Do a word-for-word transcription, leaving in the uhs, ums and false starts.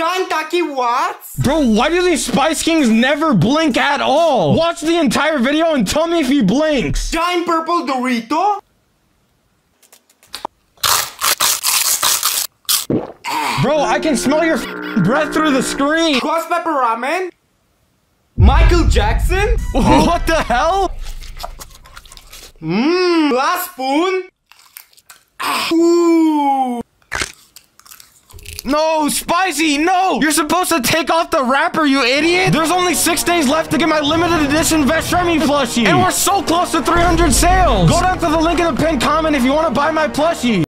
Giant Taki what? Bro, why do these Spice Kings never blink at all? Watch the entire video and tell me if he blinks. Giant purple Dorito? Bro, I can smell your breath through the screen. Ghost pepper ramen? Michael Jackson? What the hell? Mmm, last spoon? Ooh. No, Spicy, no! You're supposed to take off the wrapper, you idiot! There's only six days left to get my limited edition Veshremy plushie! And we're so close to three hundred sales! Go down to the link in the pinned comment if you want to buy my plushie!